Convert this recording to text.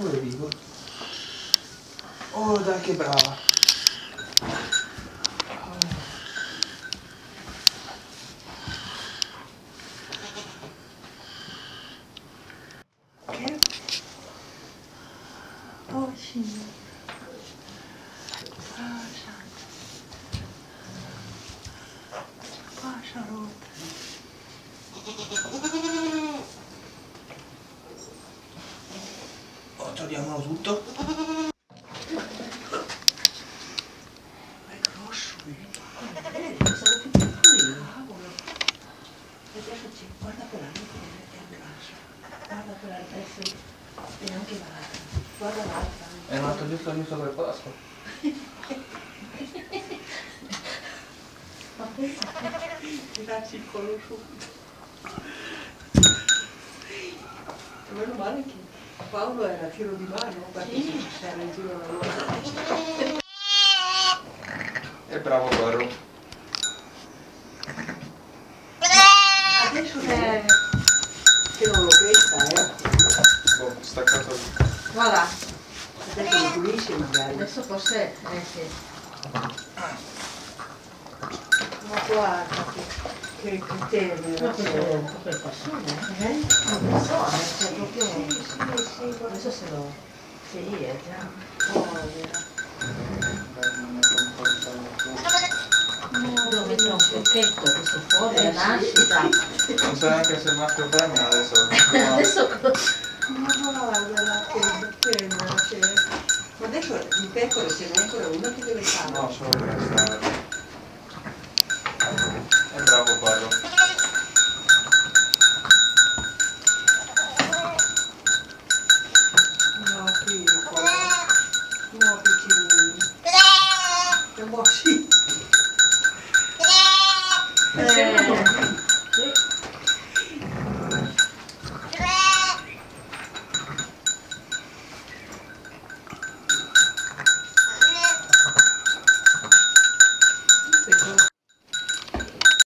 Pure dico. Oh dai che brava. Che? Oh signore. Ah, santo. Fascia rotta. Oh, togliamolo tutto. È grosso, Sono più piccolino. cavolo. Guarda quella lì che è grasso. Guarda quella lì, e anche l'altra. Guarda l'altra. È nato giusto per Pasqua. Ma pensa Ti dacci il collo subito. Meno male che Paolo era a tiro di mano, perché Sì. c'era in giro la loro. È bravo Barro. Adesso che non lo pesta, Oh, staccato. Voilà. adesso lo pulisce magari. Adesso forse, sì. Ma guarda che tenero. Ma quelle persone, non so, cioè proprio... Sì, Adesso se lo... Sì, è già... povera. Devo mettere un pacchetto questo fuori, la nascita. Non so neanche se è maschio o femmina adesso. Adesso... Ma guarda che tenero. Ma adesso di pecore ce n'è ancora una che deve fare. No, solo questa. È bravo Barro. No, piccolo. No, piccolino. Un po' sì.